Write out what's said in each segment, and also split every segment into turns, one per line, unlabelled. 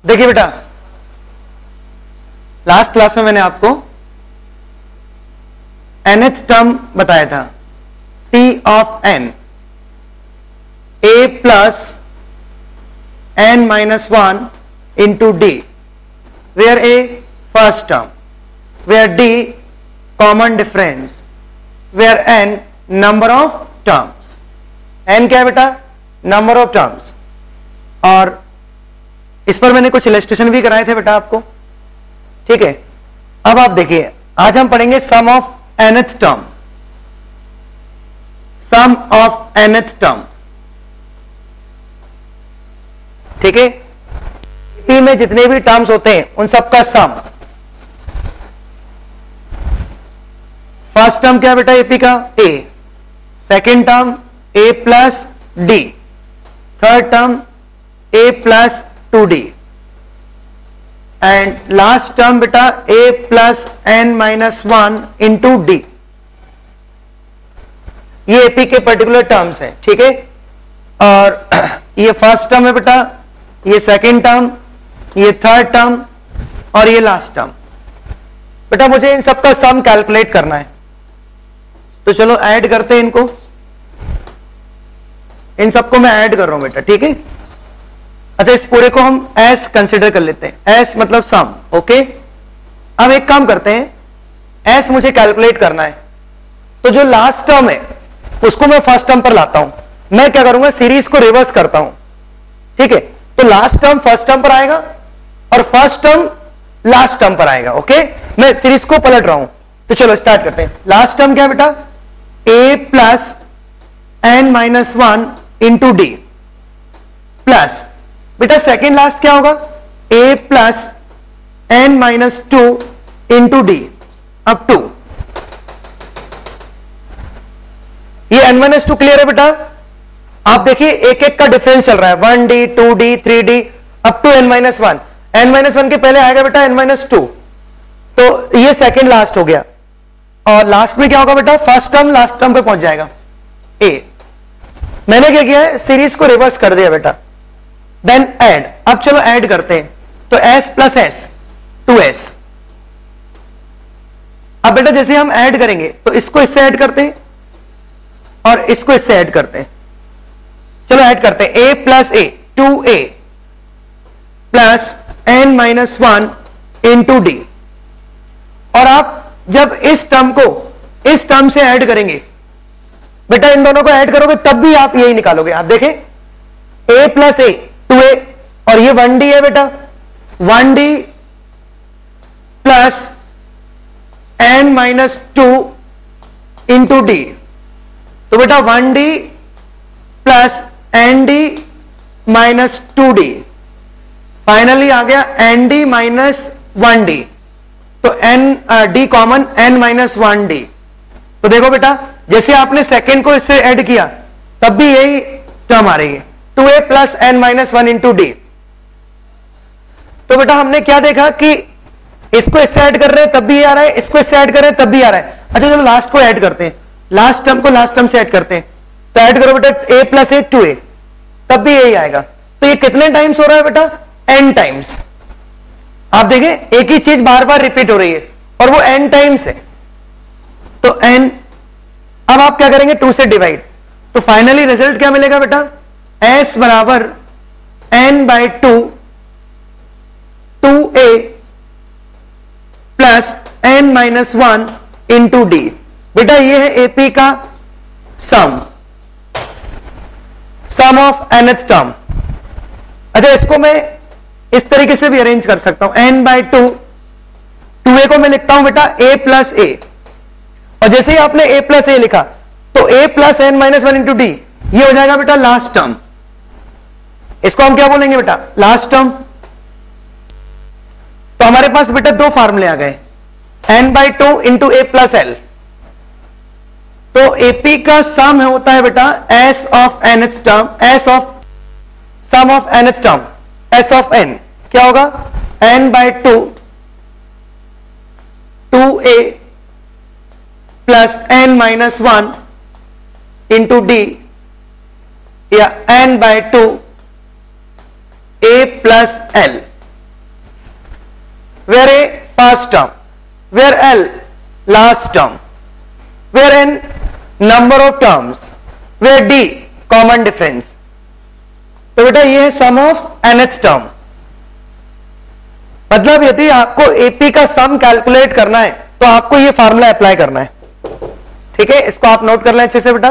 देखिए बेटा, last class में मैंने आपको nth टर्म बताया था, t of n a plus n minus 1 into d, where a first term, where d common difference, where n number of terms. n क्या है बेटा? Number of terms. और इस पर मैंने कुछ इलस्ट्रेशन भी कराए थे बेटा आपको, ठीक है। अब आप देखिए, आज हम पढ़ेंगे sum of nth term, sum of nth term, ठीक है। एपी में जितने भी टर्म्स होते हैं उन सबका सम। फर्स्ट टर्म क्या है बेटा एपी का? a, second term a plus डी, थर्ड टर्म a plus 2d, and last term बेटा a plus n minus 1 into d. ये एपी के पर्टिकुलर टर्म्स हैं, ठीक है। और ये फर्स्ट टर्म है बेटा, ये सेकेंड टर्म, ये थर्ड टर्म और ये लास्ट टर्म। बेटा मुझे इन सबका सम कैलकुलेट करना है, तो चलो ऐड करते हैं इनको। इन सबको मैं ऐड कर रहा हूं बेटा, ठीक है। अच्छा, इस पूरे को हम एस कंसिडर कर लेते हैं, एस मतलब सम, ओके। अब एक काम करते हैं, एस मुझे कैलकुलेट करना है, तो जो लास्ट टर्म है उसको मैं फर्स्ट टर्म पर लाता हूं। मैं क्या करूंगा, सीरीज को रिवर्स करता हूं, ठीक है। तो लास्ट टर्म फर्स्ट टर्म पर आएगा और फर्स्ट टर्म लास्ट टर्म पर आएगा, ओके। मैं सीरीज को पलट रहा हूं, तो चलो स्टार्ट करते हैं। लास्ट टर्म क्या है बेटा? a plus n minus 1 into d, plus बेटा सेकेंड लास्ट क्या होगा? a plus n minus 2 into d, अब 2। ये n माइनस 2 क्लियर है बेटा? आप देखिए एक एक का डिफरेंस चल रहा है, 1d 2d 3d up to n minus 1। n minus 1 के पहले आएगा बेटा n माइनस 2, तो ये सेकेंड लास्ट हो गया। और लास्ट में क्या होगा बेटा? फर्स्ट टर्म लास्ट टर्म पे पहुंच जाएगा a। मैंने क्या किया है, सीरीज को रिवर्स कर दिया बेटा। देन ऐड, अब चलो ऐड करते हैं, तो s प्लस s 2s। अब बेटा जैसे हम ऐड करेंगे तो इसको इससे ऐड करते हैं और इसको इससे ऐड करते हैं। चलो ऐड करते हैं, a plus a 2a plus n minus 1 into d. और आप जब इस टर्म को इस टर्म से ऐड करेंगे बेटा, इन दोनों को ऐड करोगे तब भी आप यही निकालोगे। आप देखें, a प्लस a 2a और ये 1d है बेटा, 1d plus n minus 2 into d. तो बेटा 1d plus nd minus 2d, finally आ गया nd माइनस 1d, तो d common n minus 1d। तो देखो बेटा, जैसे आपने सेकेंड को इससे ऐड किया तब भी यही टर्म आ रही है, 2a plus n minus 1 into d. तो बेटा हमने क्या देखा कि इसको इससे ऐड कर रहे हैं तब भी ये आ रहा है, इसको इससे ऐड कर रहे हैं तब भी आ रहा है। अच्छा चलो लास्ट को ऐड करते हैं, लास्ट टर्म को लास्ट टर्म से ऐड करते हैं, तो ऐड करो बेटा a प्लस a 2a, तब भी यही आएगा। तो ये कितने टाइम्स हो रहा है बेटा? n times. आप देखें एक ही चीज बार बार रिपीट हो रही है और वो n टाइम्स है, तो n। अब आप क्या करेंगे, 2 से डिवाइड, तो फाइनली रिजल्ट क्या मिलेगा बेटा? s बराबर n by 2 2a plus n minus 1 into d. बेटा ये है एपी का sum, sum of nth term. अच्छा इसको मैं इस तरीके से भी अरेंज कर सकता हूं, n बाई 2, 2a को मैं लिखता हूं बेटा a प्लस a, और जैसे ही आपने a प्लस a लिखा तो a plus n minus 1 into d, ये हो जाएगा बेटा लास्ट टर्म। इसको हम क्या बोलेंगे बेटा? Last term. तो हमारे पास बेटा दो फार्मूले आ गए, n बाई 2 इंटू a प्लस l। तो AP का सम होता है बेटा s of nth term, s of sum of nth term, s of n क्या होगा? n by 2 2a plus n minus 1 into d, या n by 2 a plus l। where A first term, where L last term, where N number of terms, where D common difference. तो बेटा ये है sum of nth term. मतलब यदि आपको AP का सम calculate करना है तो आपको ये फार्मूला अप्लाई करना है, ठीक है। इसको आप नोट कर लें अच्छे से बेटा।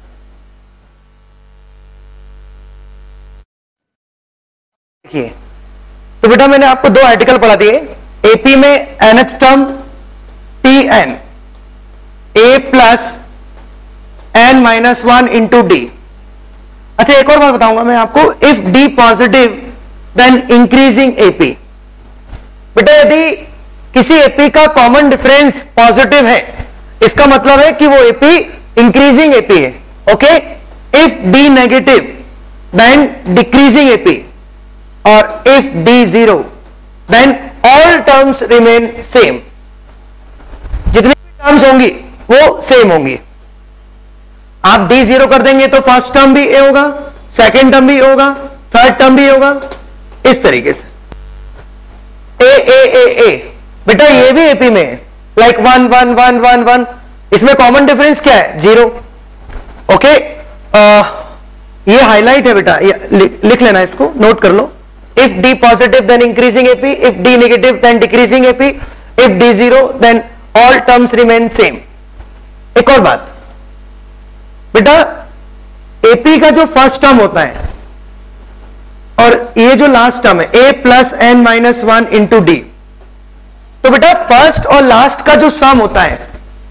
देखिए, तो बेटा मैंने आपको दो आर्टिकल पढ़ा दिए। एपी में nth term Pn, a plus n minus 1 into d. अच्छा, एक और बात बताऊंगा मैं आपको, if d positive then increasing AP. बेटा यदि किसी एपी का कॉमन डिफरेंस पॉजिटिव है, इसका मतलब है कि वो एपी इंक्रीजिंग एपी है, okay. If d negative then decreasing AP, और if d zero then all terms remain same. जितनी भी टर्म्स होंगी वो सेम होंगी। आप डी जीरो कर देंगे तो फर्स्ट टर्म भी ए होगा, सेकेंड टर्म भी होगा, थर्ड टर्म भी होगा, इस तरीके से ए ए ए ए। बेटा ये भी एपी में है, लाइक 1 1 1 1 1। इसमें कॉमन डिफरेंस क्या है? Zero, okay. ये हाईलाइट है बेटा, लिख लेना, इसको नोट कर लो। If d positive then increasing AP, if d negative then decreasing AP, if d zero then all terms remain same. एक और बात बेटा, एपी का जो फर्स्ट टर्म होता है और ये जो लास्ट टर्म है a plus n minus 1 into d, तो बेटा फर्स्ट और लास्ट का जो सम होता है,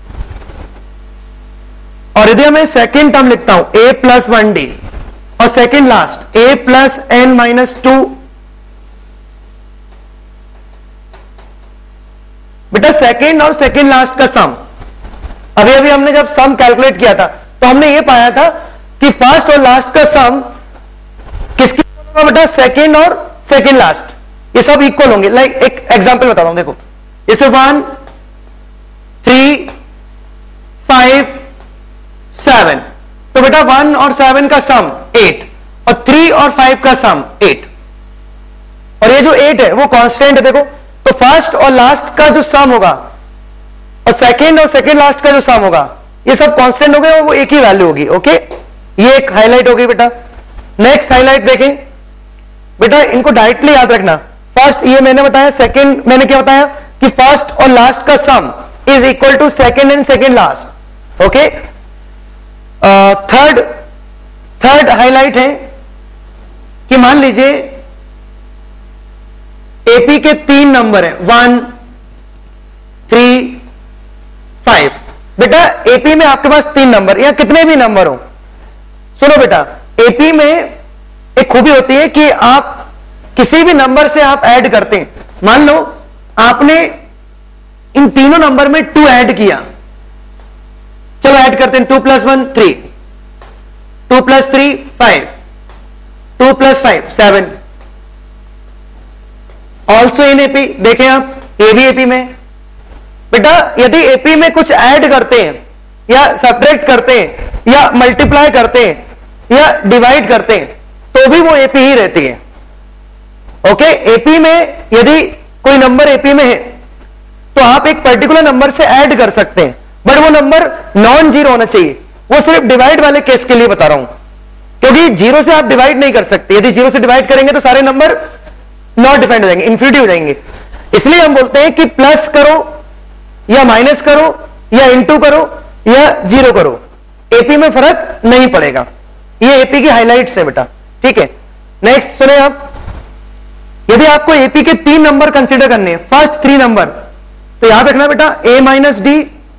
और यदि मैं सेकेंड टर्म लिखता हूं ए प्लस 1 डी, और second last a plus n minus 2, बेटा सेकेंड और सेकेंड लास्ट का सम, अभी अभी हमने जब सम कैलकुलेट किया था तो हमने ये पाया था कि फर्स्ट और लास्ट का सम किसकी होगा बेटा? सेकेंड और सेकेंड लास्ट, ये सब इक्वल होंगे। लाइक एक एग्जांपल बताता हूं, देखो जैसे 1 3 5 7, तो बेटा 1 और 7 का सम 8, और 3 और 5 का सम 8, और ये जो 8 है वो कांस्टेंट है। देखो, तो फर्स्ट और लास्ट का जो सम होगा और सेकेंड लास्ट का जो सम होगा, ये सब कांस्टेंट हो गए और वो एक ही वैल्यू होगी, ओके। ये एक हाईलाइट हो गई बेटा। नेक्स्ट हाईलाइट देखें बेटा, इनको डायरेक्टली याद रखना। फर्स्ट ये मैंने बताया, सेकेंड मैंने क्या बताया कि फर्स्ट और लास्ट का sum is equal to second and second last, okay. Third highlight है कि मान लीजिए एपी के 3 नंबर है, 1 3 5। बेटा एपी में आपके पास 3 नंबर या कितने भी नंबर हो, सुनो बेटा, एपी में एक खूबी होती है कि आप किसी भी नंबर से आप ऐड करते हैं। मान लो आपने इन तीनों नंबर में 2 ऐड किया, चलो ऐड करते हैं। 2 + 1 3, 2 + 3 5, 2 + 5 7। ऑल्सो इन एपी, देखें आप, ये भी एपी में। बेटा यदि एपी में कुछ ऐड करते हैं या सब्ट्रैक्ट करते हैं या मल्टीप्लाई करते हैं या डिवाइड करते हैं तो भी वो एपी ही रहती है, ओके। एपी में यदि कोई नंबर एपी में है तो आप एक पर्टिकुलर नंबर से ऐड कर सकते हैं, बट वो नंबर नॉन जीरो होना चाहिए। वो सिर्फ डिवाइड वाले केस के लिए बता रहा हूं, क्योंकि जीरो से आप डिवाइड नहीं कर सकते। यदि जीरो से डिवाइड करेंगे तो सारे नंबर नॉट डिफाइंड हो जाएंगे, इंफिनिटी हो जाएंगे। इसलिए हम बोलते हैं कि प्लस करो या माइनस करो या इंटू करो या जीरो करो, एपी में फर्क नहीं पड़ेगा। ये एपी की हाइलाइट्स है बेटा, ठीक है। नेक्स्ट सुने आप, यदि आपको एपी के 3 नंबर कंसीडर करने हैं, फर्स्ट 3 नंबर, तो याद रखना बेटा a minus d,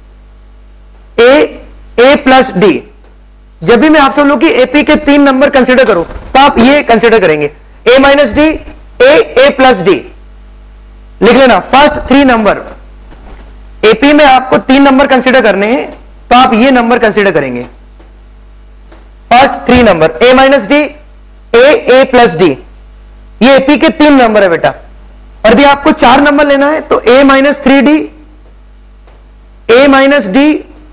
a plus d. जब भी मैं आपसे बोलूं कि एपी के 3 नंबर कंसीडर करो तो आप ये कंसीडर करेंगे, a minus d, a plus d. लिख लेना, फर्स्ट 3 नंबर एपी में आपको 3 नंबर कंसीडर करने हैं तो आप ये नंबर कंसीडर करेंगे, first 3 number a minus d, a plus d. ये एपी के 3 नंबर है बेटा। और यदि आपको 4 नंबर लेना है तो a minus 3d, a minus d,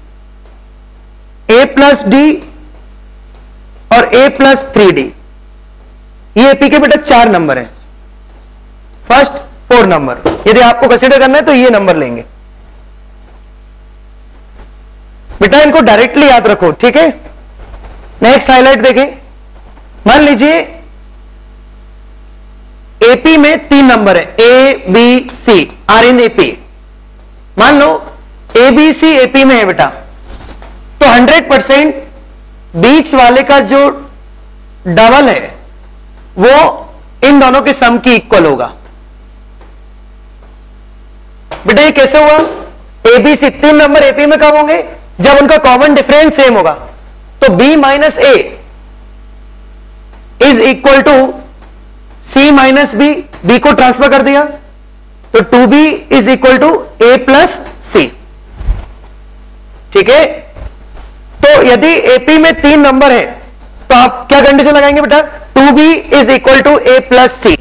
a plus d और a प्लस 3d। ये एपी के बेटा 4 नंबर है, फर्स्ट 4 4 नंबर। यदि आपको कंसीडर करना है तो ये नंबर लेंगे बेटा, इनको डायरेक्टली याद रखो, ठीक है। नेक्स्ट हाईलाइट देखें, मान लीजिए एपी में 3 नंबर है, a b c are in AP. मान लो ए बी सी एपी में है बेटा, तो 100% बीच वाले का जो डबल है वो इन दोनों के सम की इक्वल होगा। बेटा ये कैसे हुआ? ए बी सी 3 नंबर एपी में कब होंगे? जब उनका कॉमन डिफरेंस सेम होगा। तो b minus a is equal to c minus b, b को ट्रांसफर कर दिया तो 2b is equal to a plus c, ठीक है। तो यदि एपी में 3 नंबर है तो आप क्या कंडीशन लगाएंगे बेटा? 2b is equal to a plus c.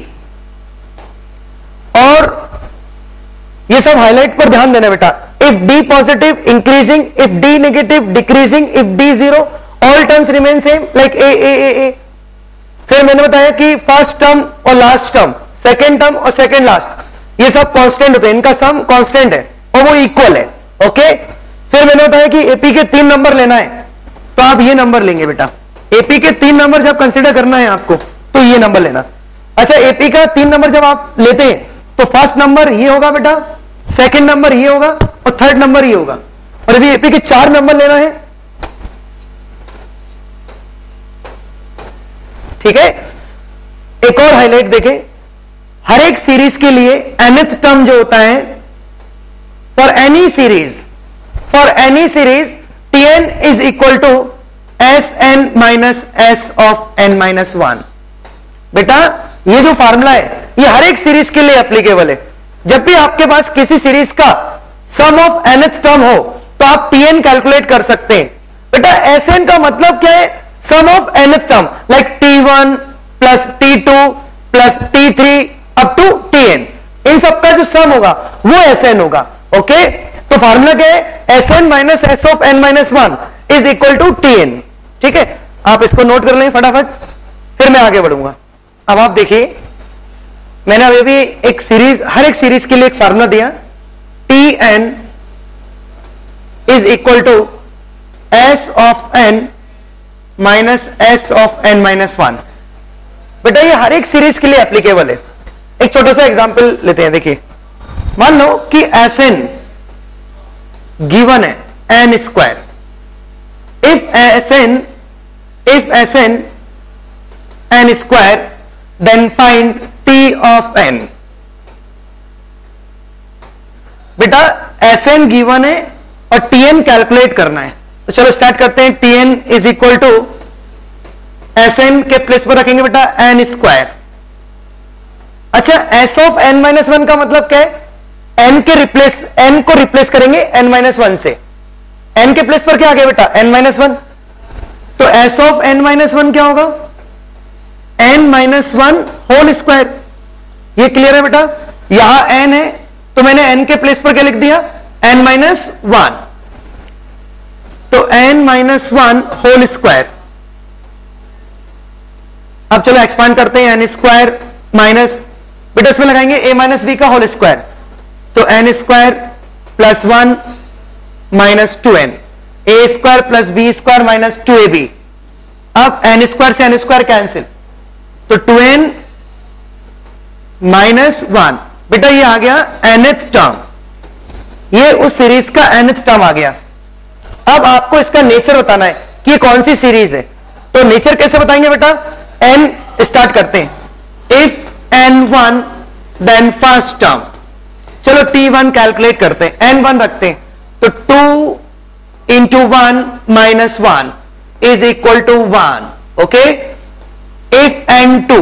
और ये सब हाईलाइट पर ध्यान देना बेटा। If d positive increasing, if d negative decreasing, if d zero, all terms remain same like a a a a. फिर मैंने बताया कि फर्स्ट टर्म और लास्ट टर्म, सेकेंड टर्म और सेकेंड लास्ट, ये सब कांस्टेंट होते हैं, इनका सम कांस्टेंट है और वो इक्वल है, ओके। फिर मैंने बताया कि एपी के 3 नंबर लेना है तो आप ये नंबर लेंगे बेटा। एपी के 3 नंबर जब कंसीडर करना है आपको तो ये नंबर लेना। अच्छा, एपी का 3 नंबर जब आप लेते हैं तो फर्स्ट नंबर ये होगा बेटा, सेकेंड नंबर ये होगा और थर्ड नंबर ये होगा। और यदि एपी के 4 नंबर लेना है, ठीक है। एक और हाईलाइट देखें, हर एक सीरीज के लिए nth टर्म जो होता है for any series tn is equal to Sn minus s of n minus 1। बेटा ये जो फार्मूला है ये हर एक सीरीज के लिए एप्लीकेबल है। जब भी आपके पास किसी सीरीज का सम ऑफ nth टर्म हो तो आप tn कैलकुलेट कर सकते हैं। बेटा Sn का मतलब क्या है? Sum of nth term, like t1 plus t2 plus t3 up to tn, इन सबका जो सम होगा वो Sn होगा, ओके। तो फार्मूला क्या है? Sn minus s of n minus 1 is equal to tn, ठीक है। आप इसको नोट कर लें फटाफट, फिर मैं आगे बढ़ूंगा। अब आप देखिए, मैंने अभी भी एक सीरीज, हर एक सीरीज के लिए एक फार्मूला दिया, tn is equal to s of n minus s of n minus 1। बेटा ये हर एक सीरीज के लिए एप्लीकेबल है। एक छोटा सा एग्जांपल लेते हैं, देखिए मान लो कि Sn गिवन है n square. if Sn n square then find t of n। बेटा Sn गिवन है और tn कैलकुलेट करना है, तो चलो स्टार्ट करते हैं। tn is equal to Sn के प्लेस पर रखेंगे बेटा n स्क्वायर। अच्छा, s ऑफ n माइनस 1 का मतलब क्या है? n को रिप्लेस करेंगे n माइनस 1 से। n के प्लेस पर क्या आ गया बेटा? n minus 1। तो s ऑफ n माइनस 1 क्या होगा? n minus 1 whole square. ये क्लियर है बेटा? यहां n है तो मैंने n के प्लेस पर क्या लिख दिया? n minus 1। तो n माइनस 1 होल स्क्वायर। अब चलो एक्सपांड करते हैं, n स्क्वायर माइनस, बेटा इसमें लगाएंगे a माइनस बी का होल स्क्वायर, तो n square plus 1 minus 2n, a square plus b square minus 2ab। अब n स्क्वायर से n स्क्वायर कैंसिल, तो 2n माइनस 1। बेटा ये आ गया nth टर्म, ये उस सीरीज का nth टर्म आ गया। अब आपको इसका नेचर बताना है कि ये कौन सी सीरीज है। तो नेचर कैसे बताएंगे बेटा? n स्टार्ट करते हैं। If n1 then first term, चलो t1 कैलकुलेट करते हैं, n1 रखते हैं, तो 2 into 1 minus 1 is equal to 1, okay. If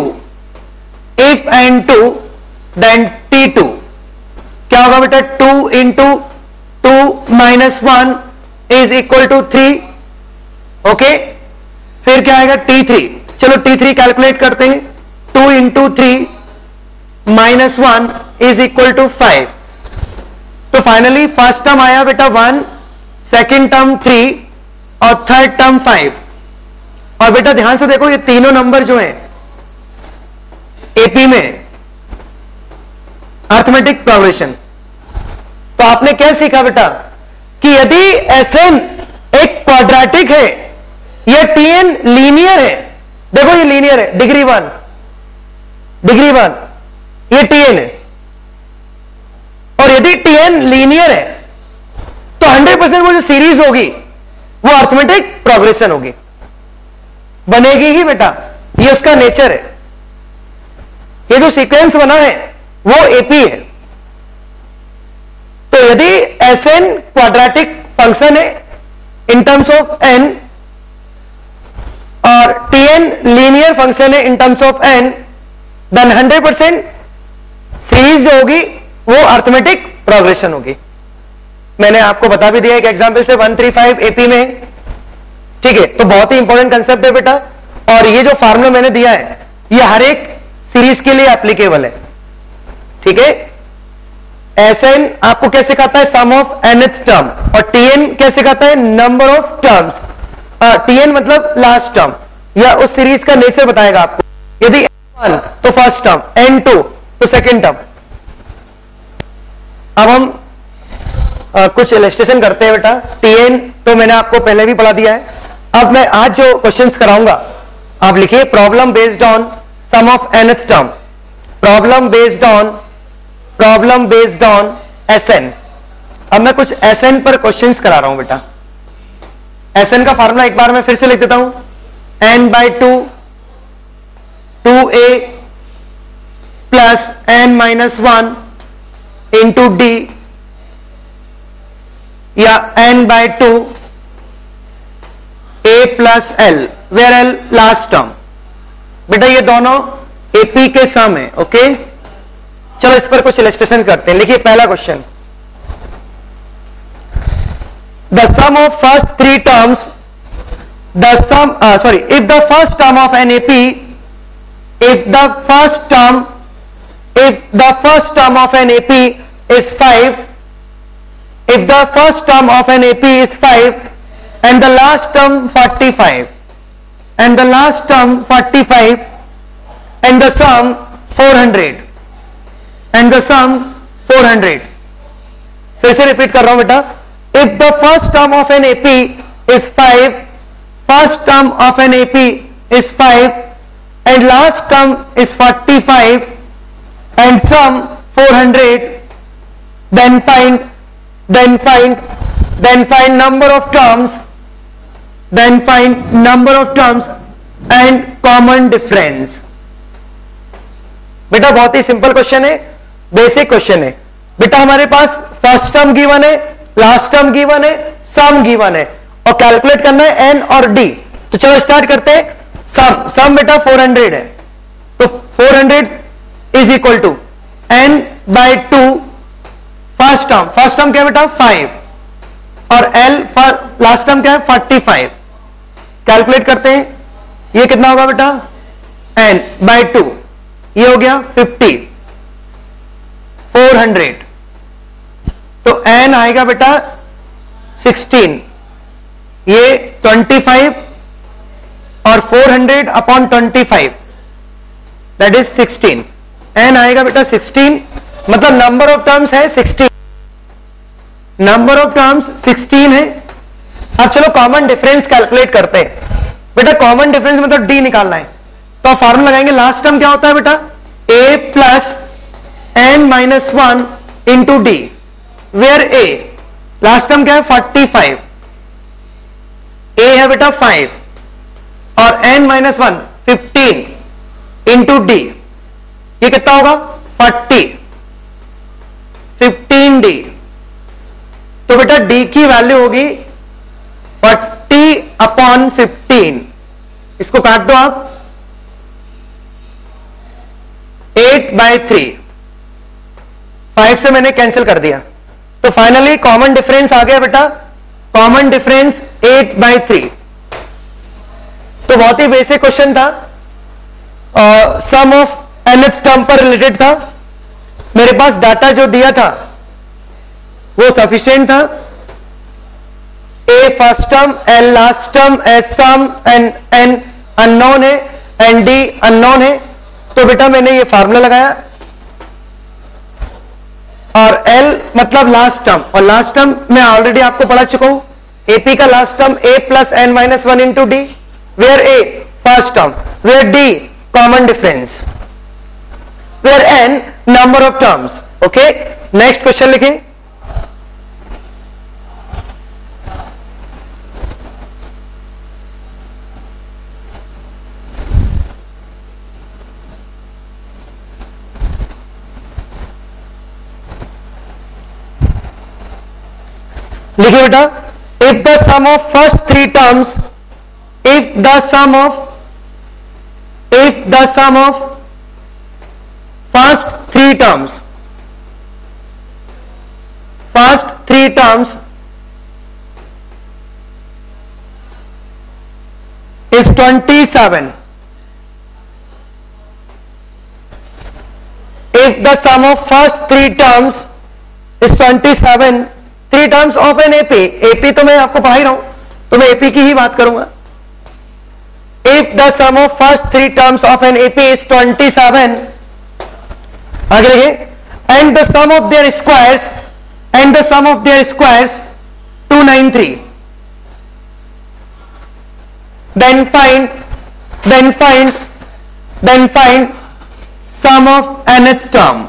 n2 then t2 क्या होगा बेटा? 2 into 2 minus 1 is equal to 3, okay. फिर क्या आएगा? t3, चलो t3 कैलकुलेट करते हैं, 2 into 3 minus 1 is equal to 5। तो फाइनली फर्स्ट टर्म आया बेटा 1, सेकेंड टर्म 3 और थर्ड टर्म 5। और बेटा ध्यान से देखो, ये तीनों नंबर जो हैं एपी में, अर्थमेटिक प्रोग्रेशन। तो आपने क्या सीखा बेटा कि यदि Sn एक क्वाड्रेटिक है या Tn लीनियर है, देखो ये लीनियर है, डिग्री वन ये Tn है, और यदि Tn लीनियर है तो 100% वो जो सीरीज होगी वो अर्थमेटिक प्रोग्रेशन होगी, बनेगी ही बेटा, ये उसका नेचर है। ये जो सीक्वेंस बना है वो एपी है। तो यदि Sn क्वाड्रेटिक फंक्शन है इन टर्म्स ऑफ n और Tn लीनियर फंक्शन है in terms of n, then 100% series जो होगी वो अर्थमेटिक प्रोग्रेशन होगी। मैंने आपको बता भी दिया एक एग्जांपल से 135 एपी में, ठीक है। तो बहुत ही इंपॉर्टेंट कंसेप्ट है बेटा, और ये जो फार्मूला मैंने दिया है ये हर एक सीरीज के लिए एप्लीकेबल है, ठीक है। Sn आपको क्या सिखाता है, सम ऑफ nth टर्म, और Tn क्या सिखाता है, नंबर ऑफ टर्म्स। Tn मतलब लास्ट टर्म, या उस सीरीज का नेचर बताएगा आपको। यदि n1 तो फर्स्ट टर्म, n2 तो सेकेंड टर्म। अब हम कुछ इलस्ट्रेशन करते हैं बेटा। Tn तो मैंने आपको पहले भी पढ़ा दिया है। अब मैं आज जो क्वेश्चंस कराऊंगा आप लिखिए, problem based on sum of nth term, problem based on Sn। अब मैं कुछ Sn पर क्वेश्चंस करा रहा हूं बेटा। Sn का फार्मूला एक बार मैं फिर से लिख देता हूं, n/2 2a plus n-1 into d, या n/2 a plus l, where l last term. बेटा ये दोनों एपी के सम है, ओके। चलो इस पर कुछ इलस्ट्रेशन करते हैं। लिखिए पहला question, the sum of first three terms, the sum sorry if the first term of an AP, if the first term of an AP is 5, if the first term of an AP is 5 and the last term 45, and the last term 45 and the sum 400, and the sum 400। फिर से repeat कर रहा हूं बेटा, if the first term of an AP is 5, first term of an AP is 5 and last term is 45 and sum 400, then find number of terms, then find number of terms and common difference। बेटा बहुत ही simple question है, basic question है बेटा। हमारे पास first term given है, last term given है, सम गिवन है, और कैलकुलेट करना है n और d। तो चलो स्टार्ट करते हैं। सम बेटा 400 है, तो 400 is equal to n/2 first term क्या है बेटा 5, और l लास्ट टर्म क्या है 45। कैलकुलेट करते हैं, ये कितना होगा बेटा n/2, ये हो गया 50, 400, तो n आएगा बेटा 16, ये 25 और 400 अपॉन 25 दैट इज 16, n आएगा बेटा 16, मतलब नंबर ऑफ टर्म्स है 16, नंबर ऑफ टर्म्स 16 है। अब चलो कॉमन डिफरेंस कैलकुलेट करते हैं बेटा। कॉमन डिफरेंस मतलब d निकालना है, तो आप फॉर्मूला लगाएंगे। लास्ट टर्म क्या होता है बेटा, a plus n-1 into d, where a last term क्या है 45, a है बेटा 5 और n-1 15 इंटू d, ये कितना होगा 40, 15d। तो बेटा d की वैल्यू होगी 40 अपॉन 15, इसको काट दो आप, 8/3, 5 से मैंने कैंसिल कर दिया, तो फाइनली कॉमन डिफरेंस आ गया बेटा, कॉमन डिफरेंस 8/3। तो बहुत ही बेसिक क्वेश्चन था, सम ऑफ nth टर्म पर रिलेटेड था। मेरे पास डाटा जो दिया था वो सफिशिएंट था, a first term, l last term, s sum, n unknown है, and d अननोन है। तो बेटा मैंने ये फार्मूला लगाया, और एल मतलब लास्ट टर्म, और लास्ट टर्म मैं ऑलरेडी आपको पढ़ा चुका हूं, एपी का last term a plus n minus one into d, where a first term, where d common difference, where n number of terms. Okay, next question लिखें। लिखिए बेटा, if the sum of first three terms, if the sum of first three terms is 27, if the sum of first three terms is 27, three terms of an AP, AP तो मैं आपको पढ़ा ही रहा हूं तो मैं एपी की ही बात करूंगा। If the sum of first three terms of an AP is 27, आगे लिखिए, and the sum of their squares, 293, then find sum of nth term,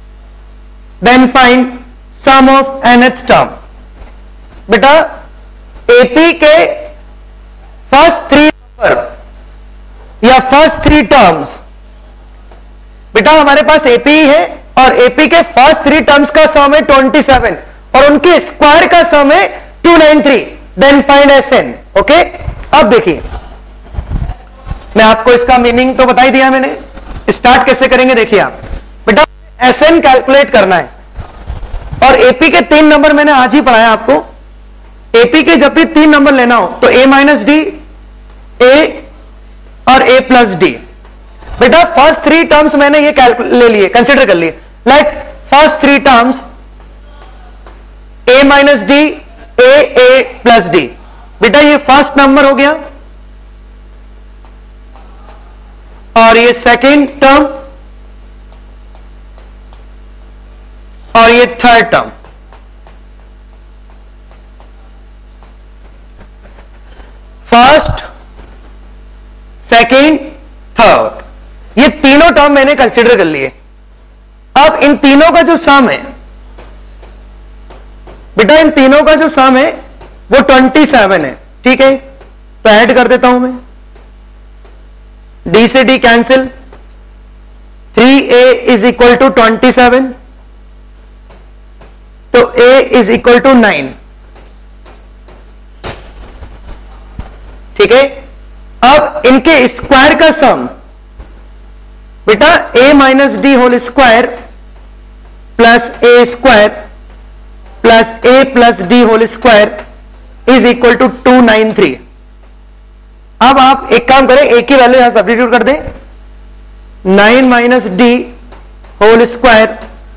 sum of nth term. बेटा एपी के फर्स्ट थ्री नंबर या first three terms, बेटा हमारे पास AP है और AP के फर्स्ट थ्री टर्म्स का सम है 27 और उनके स्क्वायर का सम है 293, देन फाइंड एसएन। ओके, अब देखिए मैं आपको इसका मीनिंग तो बता ही दिया मैंने, स्टार्ट कैसे करेंगे देखिए आप। बेटा एसएन कैलकुलेट करना है और एपी के तीन नंबर मैंने आज ही पढ़ाया आपको। एपी के जब भी तीन नंबर लेना हो तो ए माइनस डी, ए और ए प्लस डी। बेटा फर्स्ट थ्री टर्म्स मैंने ये ले लिए, कंसिडर कर लिए, like first three terms a minus d, a plus d. बेटा ये फर्स्ट नंबर हो गया और ये सेकेंड टर्म और ये third term. First, second, third, ये तीनों टर्म मैंने कंसीडर कर लिए। अब इन तीनों का जो सम है, बेटा इन तीनों का जो सम है वो 27 है, ठीक है, तो ऐड कर देता हूं मैं, डी से d cancel, 3a is equal to 27, तो a इज इक्वल टू 9, ठीक है। अब इनके स्क्वायर का सम, बेटा a minus d whole square plus a square plus a plus d whole square is equal to 293। अब आप एक काम करें, a की वैल्यू यहां सब्स्टिट्यूट कर दें, 9 minus d whole square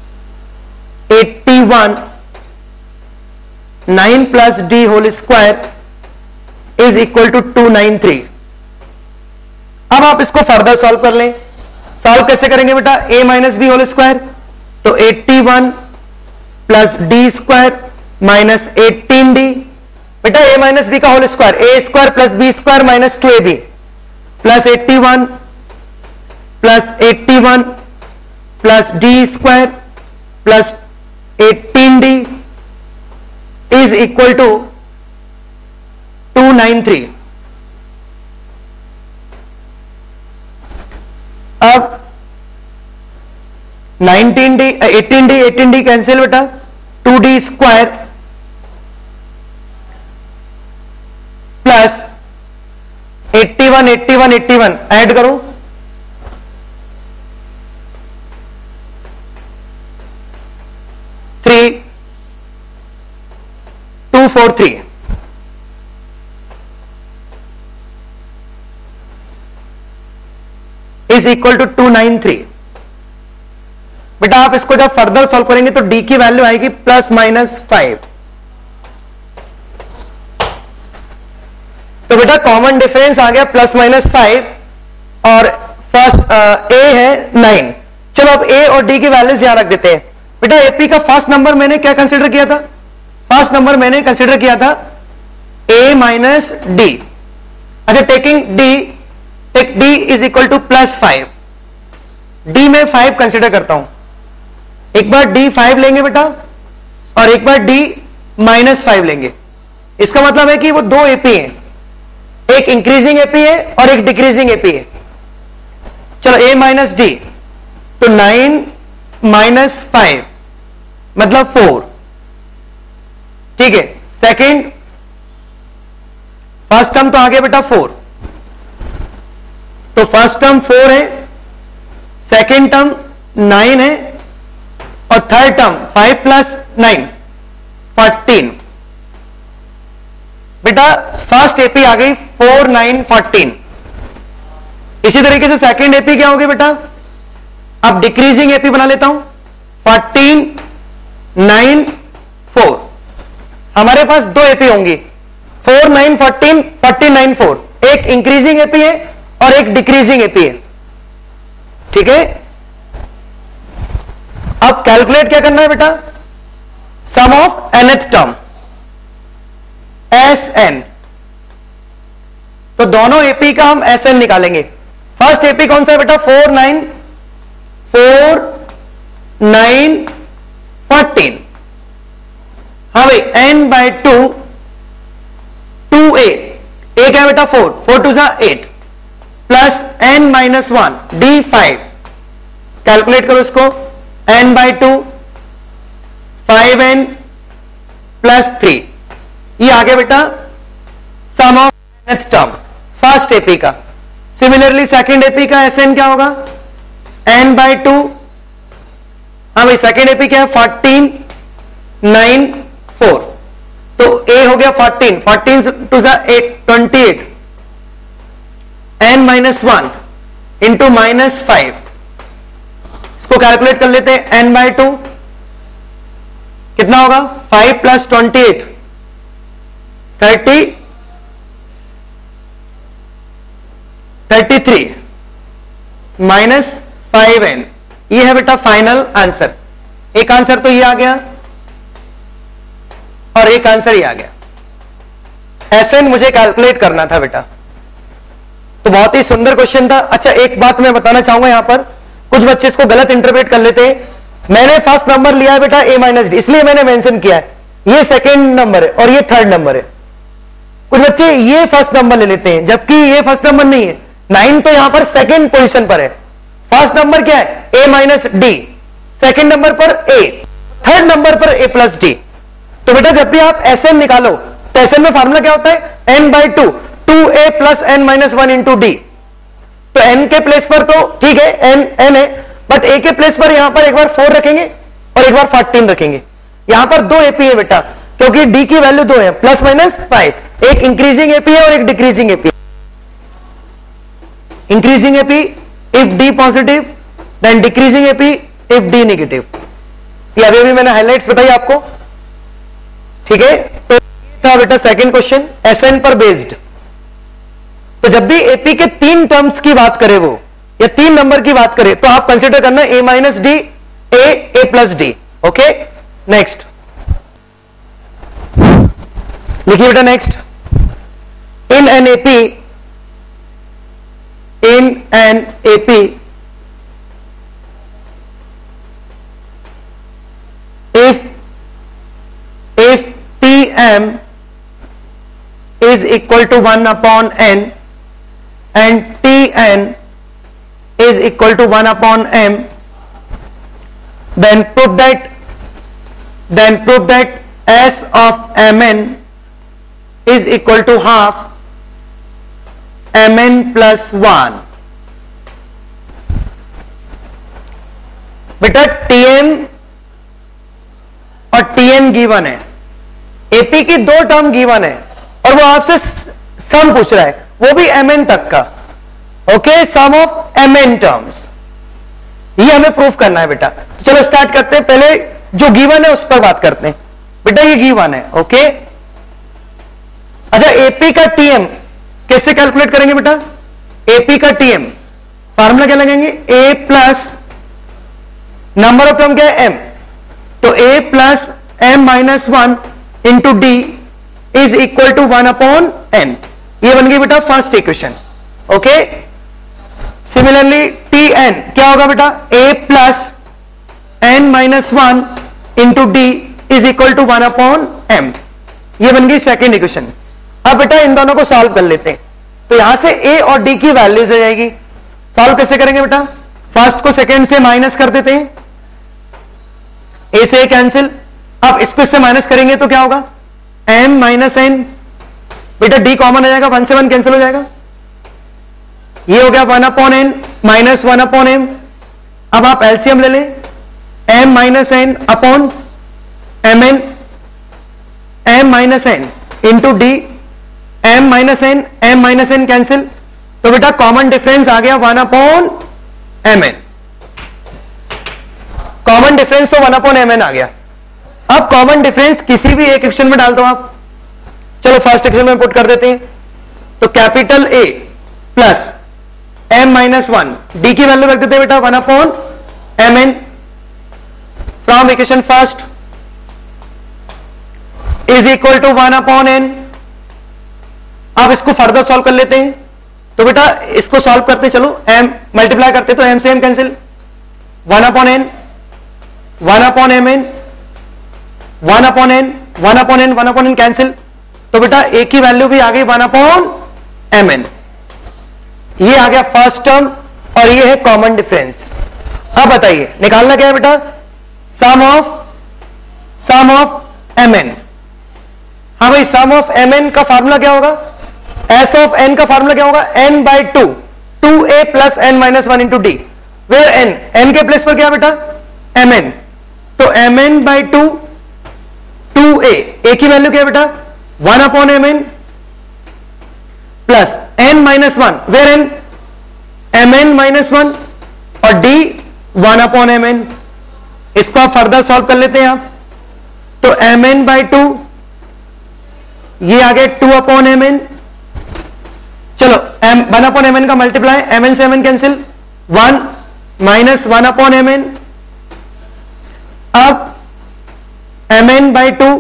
81, 9 plus d whole square is equal to 293। अब आप इसको फर्दर सॉल्व कर लें। सॉल्व कैसे करेंगे बेटा, a minus b whole square, तो 81 plus d square minus 18d, बेटा a माइनस बी का whole square, a square plus b square minus 2ab plus 81 plus d square plus 18d is equal to 293। अब 19d 18d cancel बेटा, 2d square plus 81 add करो, 243 is equal to 293। बेटा आप इसको जब further solve करेंगे तो d की वैल्यू आएगी प्लस माइनस 5। तो बेटा कॉमन डिफरेंस आ गया प्लस माइनस 5 और फर्स्ट a है 9। चलो अब a और d की वैल्यूज यहां रख देते हैं। बेटा एपी का फर्स्ट नंबर मैंने क्या कंसिडर किया था? फर्स्ट नंबर मैंने कंसिडर किया था a माइनस डी। अच्छा, taking d, take d is equal to +5। D में 5 कंसिडर करता हूं। एक बार डी 5 लेंगे बेटा और एक बार डी -5 लेंगे। इसका मतलब है कि वो दो एपी हैं, एक इंक्रीजिंग एपी है और एक डिक्रीजिंग एपी है। चलो a माइनस डी, तो 9 - 5 मतलब 4। ठीक है, सेकंड, फर्स्ट टर्म तो आ गया बेटा 4, तो फर्स्ट टर्म 4 है, सेकंड टर्म 9 है और थर्ड टर्म 5 + 9 14। बेटा फर्स्ट एपी आ गई 4 9 14। इसी तरीके से सेकंड एपी क्या होगी बेटा? अब डिक्रीजिंग एपी बना लेता हूं, 14 9 4। हमारे पास दो एपी होंगी, 4 9 14 14 9 4। एक इंक्रीजिंग एपी है और एक डिक्रीजिंग एपी है। ठीक है, अब कैलकुलेट क्या करना है बेटा? Sum of nth term Sn। तो दोनों एपी का हम Sn निकालेंगे। फर्स्ट एपी कौन सा है बेटा? 4 9 14। हाँ भाई, n/2 2a, a क्या है बेटा? 4 4 2 8 प्लस n-1 d5। कैलकुलेट करो इसको, n/2 5n + 3। ये आ गया बेटा sum of nth term first AP का। सिमिलरली सेकंड एपी का Sn क्या होगा? n/2, हाँ भाई सेकंड एपी क्या है? 14 9 4। तो a हो गया 14 14 2 8 28 n-1 इंटू -5। इसको कैलकुलेट कर लेते हैं, n/2 कितना होगा? 5 + 28 33 -5n। ये है बेटा फाइनल आंसर। एक आंसर तो ये आ गया और एक आंसर ये आ गया। Sn मुझे कैलकुलेट करना था बेटा, तो बहुत ही सुंदर क्वेश्चन था। अच्छा, एक बात मैं बताना चाहूंगा, यहां पर कुछ बच्चे इसको गलत इंटरप्रेट कर लेते हैं। मैंने फर्स्ट नंबर लिया है बेटा a माइनस डी, इसलिए मैंने मेंशन किया है ये सेकंड नंबर है और ये थर्ड नंबर है। कुछ बच्चे ये फर्स्ट नंबर ले लेते हैं, जबकि ये फर्स्ट नंबर नहीं है। 9 तो यहां पर सेकंड पोजीशन पर है। फर्स्ट नंबर क्या है? a minus d, second number पर a, थर्ड नंबर पर a + d। तो बेटा जब भी आप Sn निकालो तो Sn में फार्मूला क्या होता है? n/2 2a + n-1 into d. तो n के प्लेस पर तो ठीक है n है, बट a के प्लेस पर यहां पर एक बार 4 रखेंगे और एक बार 14 रखेंगे। यहां पर दो एपी है बेटा, क्योंकि d की वैल्यू 2 है, +-5। एक इंक्रीजिंग एपी है और एक decreasing AP. Increasing AP if d positive, then decreasing AP if d negative. ये अभी भी मैंने हाइलाइट्स बताई आपको। ठीक है, तो था बेटा सेकंड क्वेश्चन Sn पर बेस्ड। तो जब भी एपी के 3 टर्म्स की बात करें वो, या 3 नंबर की बात करें, तो आप कंसीडर करना a minus d, a + d। Okay, next लिखिए बेटा। Next, in an AP if Tm is equal to 1/n and Tn is equal to 1/m, then prove that S of Mn is equal to half Mn + 1। बेटा Tm और Tn given है, AP की 2 term given है और वो आपसे सम पूछ रहा है, वो भी Mn तक का। Okay, sum of Mn terms, ये हमें प्रूफ करना है बेटा। तो चलो स्टार्ट करते हैं। पहले जो गिवन है उस पर बात करते हैं। बेटा ये गिवन है, ओके। अच्छा, एपी का टीएम कैसे कैलकुलेट करेंगे बेटा? एपी का टीएम फार्मूला क्या लगेंगे? A plus number of term क्या है? एम, तो a plus m minus 1 into d is equal to 1 upon n। ये बन गई बेटा first equation. Okay, similarly tn क्या होगा बेटा, a plus n minus 1 into d is equal to 1 upon m। ये बन गई सेकेंड इक्वेशन। अब बेटा इन दोनों को सॉल्व कर लेते हैं। तो यहां से a और d की वैल्यूज आ जाएगी। सॉल्व कैसे करेंगे बेटा, फर्स्ट को सेकेंड से माइनस कर देते हैं, a से a कैंसिल। अब इसको इससे माइनस करेंगे तो क्या होगा, m माइनस n, बेटा d कॉमन आ जाएगा, 1 से 1 कैंसिल हो जाएगा, ये हो गया 1 upon n minus 1 upon m। अब आप एलसीएम ले लें, m minus n upon mn, m minus n into d, m minus n cancel, तो बेटा कॉमन डिफरेंस आ गया 1 अपॉन mn। कॉमन डिफरेंस तो 1 अपॉन mn आ गया। अब कॉमन डिफरेंस किसी भी एक इक्वेशन में डाल दो आप। चलो फर्स्ट इक्वेशन में पुट कर देते हैं। तो capital A plus m minus 1, d की वैल्यू रख देते हैं बेटा 1 upon mn from equation first is equal to 1 upon n। अब इसको फर्दर सॉल्व कर लेते हैं। तो बेटा इसको सॉल्व करते चलो, m मल्टीप्लाई करते तो m से m cancel, 1 upon n 1 upon mn 1 upon n 1 upon n 1 upon n cancel, तो बेटा a की वैल्यू भी आ गई 1 अपॉन mn। ये आ गया फर्स्ट टर्म और ये है कॉमन डिफरेंस। अब बताइए निकालना क्या है बेटा, सम ऑफ mn। हाँ भाई, सम ऑफ mn का फार्मूला क्या होगा, s ऑफ n का फार्मूला क्या होगा, n by 2, 2a plus n minus 1 into d, where n के प्लेस पर क्या बेटा mn, तो mn बाई 2 2a की वैल्यू क्या बेटा 1 upon mn plus n minus 1, where mn minus 1 और d 1 अपॉन mn। इसको आप फर्दर सॉल्व कर लेते हैं आप। तो mn बाई 2, ये आ गए 2 अपॉन mn। चलो 1 अपॉन mn का मल्टीप्लाई, mn से mn cancel, 1 minus 1 upon mn। अब mn बाई 2,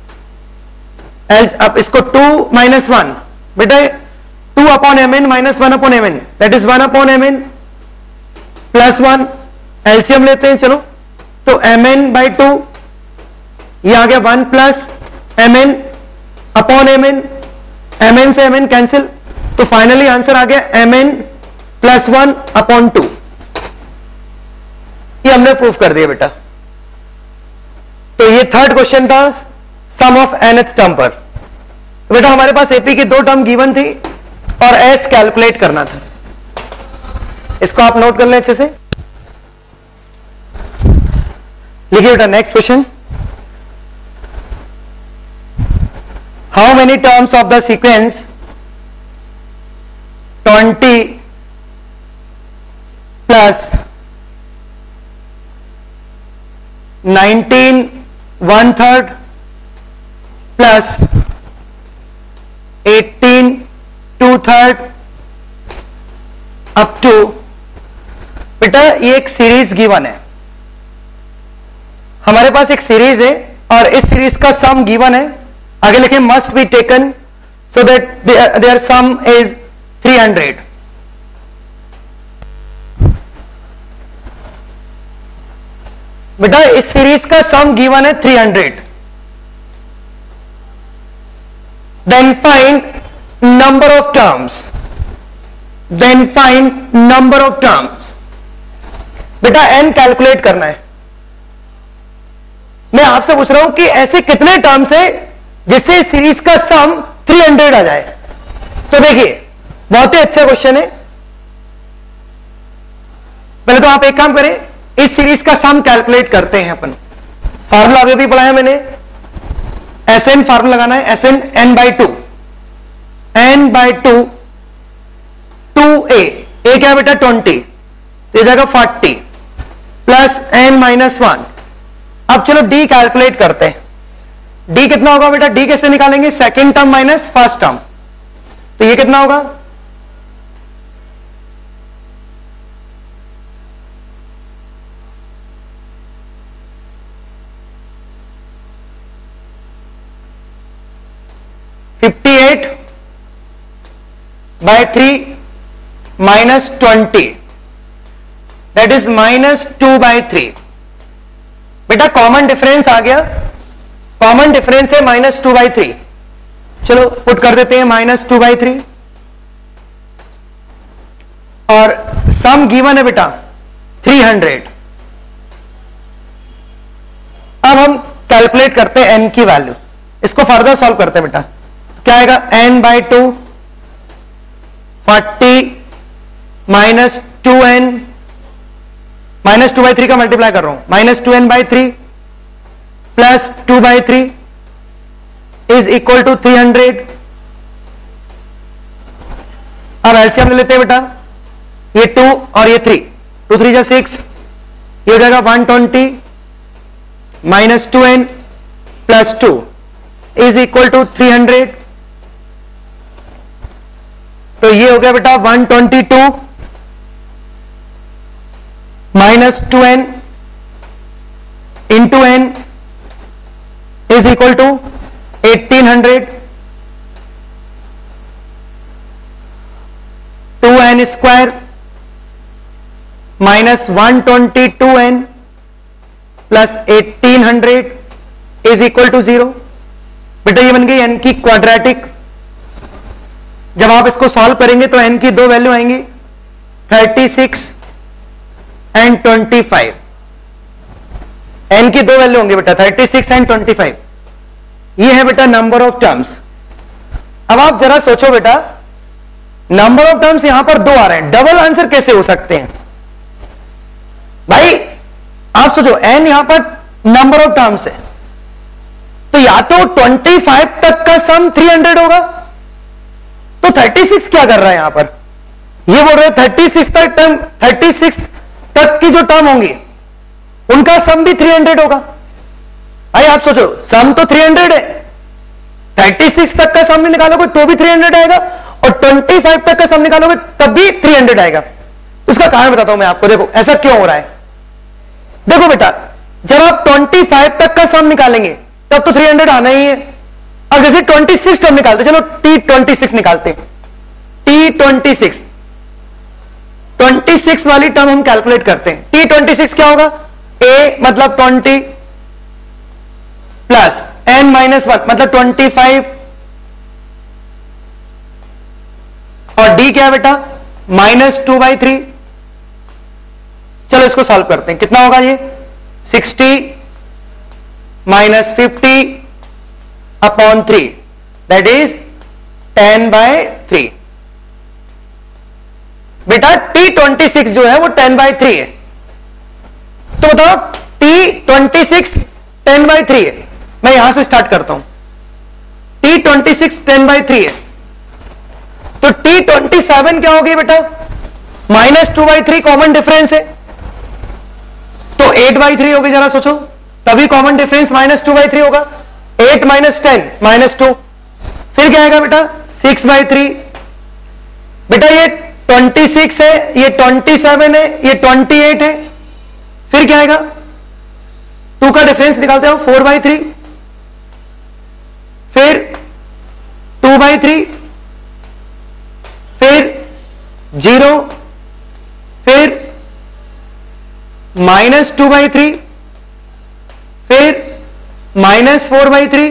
अब इसको 2 माइनस 1, बेटा 2 upon mn minus 1 upon mn, that is 1 upon mn plus 1। LCM लेते हैं चलो, तो mn बाई 2, ये आ गया 1 प्लस mn अपॉन mn से mn कैंसिल, तो फाइनली आंसर आ गया mn प्लस 1 अपॉन 2। ये हमने प्रूव कर दिया बेटा। तो ये थर्ड क्वेश्चन था सम ऑफ nth टर्म पर। बेटा हमारे पास एपी की 2 टर्म गिवन थी और एस कैलकुलेट करना था। इसको आप नोट कर लें अच्छे से, लिखिए बेटा next question. How many terms of the sequence 20 plus 19 1/3 plus 18 2/3 up to, बेटा ये एक सीरीज गिवन है, हमारे पास एक सीरीज है और इस सीरीज का सम गिवन है। आगे लिखे must be taken so that their sum is 300। बेटा इस सीरीज का सम गिवन है 300। Then find number of terms, then find number of terms. बेटा n कैलकुलेट करना है। मैं आपसे पूछ रहा हूं कि ऐसे कितने टर्म्स है जिससे सीरीज का सम 300 आ जाए। तो देखिए बहुत ही अच्छा क्वेश्चन है। पहले तो आप एक काम करें, इस सीरीज का सम कैलकुलेट करते हैं अपन। फार्मूला अभी भी पढ़ाया मैंने, Sn फार्मूला लगाना है, Sn n by 2, n by 2 2a, a क्या बेटा 20, तो ये जाएगा 40 प्लस n माइनस 1। अब चलो d कैलकुलेट करते हैं। d कितना होगा बेटा, d कैसे निकालेंगे, second term minus first term, तो ये कितना होगा, 58 by 3 minus 20, that is minus 2 by 3. बेटा कॉमन डिफरेंस आ गया, कॉमन डिफरेंस है माइनस 2 by 3. चलो पुट कर देते हैं माइनस 2 by 3, और सम गिवन है बेटा 300. अब हम कैलकुलेट करते हैं n की वैल्यू, इसको फर्दर सॉल्व करते हैं बेटा. क्या आएगा n by 2 40 minus 2n, minus 2 by 3 का मल्टीप्लाई कर रहा हूं, minus 2n by 3 plus 2 by 3 is equal to 300. अब एलसीएम ले लेते हैं बेटा, ये 2 और ये 3, 2 3 जा 6, ये हो जाएगा 120 minus 2n plus 2 is equal to 300. तो ये हो गया बेटा 122 minus 2n into n is equal to 1800. 2n square minus 122n plus 1800 is equal to 0. बेटा ये बन गई n की क्वाड्रेटिक. जब आप इसको सॉल्व करेंगे तो n की दो वैल्यू आएंगी, 36 एंड 25. n की दो वैल्यू होंगी बेटा 36 एंड 25. ये है बेटा नंबर ऑफ टर्म्स. अब आप जरा सोचो बेटा, नंबर ऑफ टर्म्स यहां पर दो आ रहे हैं, डबल आंसर कैसे हो सकते हैं भाई? आप सोचो n यहां पर नंबर ऑफ टर्म्स है, तो या तो 25 तक का सम 300 होगा, तो 36 क्या कर रहा है यहां पर? ये बोल रहे 36 तक टर्म, 36 तक की जो टर्म होंगी उनका सम भी 300 होगा. भाई आप सोचो, सम तो 300 है, 36 तक का सम भी निकालोगे तो भी 300 आएगा, और 25 तक का सम निकालोगे तब भी 300 आएगा. उसका कारण बताता हूं मैं आपको. देखो ऐसा क्यों हो रहा है. देखो बेटा, जब आप 25 तक का सम निकालेंगे तब तो 300 आना ही है. अब जैसे 26 टर्म निकालते, चलो T26 निकालते हैं. T26 26 वाली टर्म हम कैलकुलेट करते हैं. T26 क्या होगा? A मतलब 20 प्लस n माइनस 1 मतलब 25, और D क्या है बेटा? Minus 2 by 3. चलो इसको सॉल्व करते हैं. कितना होगा ये? 60 minus 50 upon 3, that is 10 by 3. बेटा T26 जो है वो 10 by 3 है, तो बताओ T26 10 by 3 है. मैं यहां से स्टार्ट करता हूं. T26 10 by 3 है, तो T27 क्या होगी बेटा? माइनस 2 by 3 कॉमन डिफरेंस है, तो 8 by 3 होगी. जरा सोचो, तभी कॉमन डिफरेंस माइनस 2 by 3 होगा. 8 माइनस 10 माइनस 2, फिर क्या आएगा बेटा? 6 by 3. बेटा ये 26 है, ये 27 है, ये 28 है, फिर क्या आएगा? 2 का डिफरेंस निकालते हो, 4 by 3, फिर 2 by 3, फिर 0, फिर माइनस 2 by 3, फिर minus 4 by 3,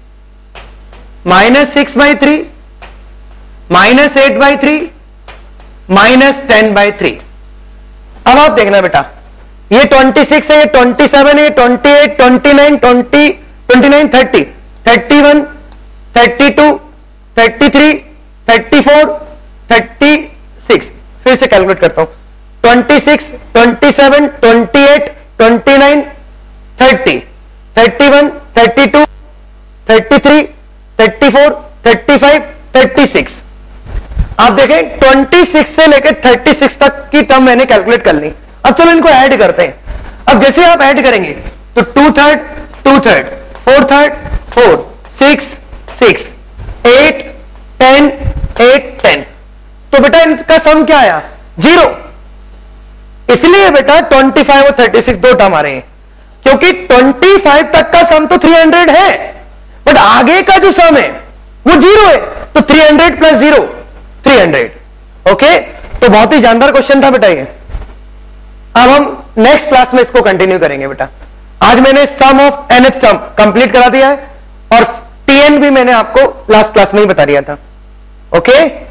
minus 6 by 3, minus 8 by 3, minus 10 by 3. अब आप देखना बेटा, ये 26 है, ये 27 है, 28, 29, 20, 29, 30, 31, 32, 33, 34, 36. फिर से कैलकुलेट करता हूं. 26, 27, 28, 29, 30, 31, 32, 33, 34, 35, 36. आप देखें 26 से लेकर 36 तक की टर्म मैंने कैलकुलेट कर ली. अब चलो इनको ऐड करते हैं. अब जैसे आप ऐड करेंगे तो 2/3, 2/3, 4/3, 4, 6, 6, 8, 10, 8, 10. तो बेटा इनका सम क्या आया? 0. इसलिए बेटा 25 और 36 दो टर्म आ रहे हैं, क्योंकि 25 तक का सम तो 300 है, बट आगे का जो सम है वो 0 है, तो 300 प्लस 0 300। ओके, तो बहुत ही जानदार क्वेश्चन था बेटा ये। अब हम नेक्स्ट क्लास में इसको कंटिन्यू करेंगे बेटा। आज मैंने sum of nth term complete करा दिया है और tn भी मैंने आपको लास्ट क्लास में ही बता दिया था। ओके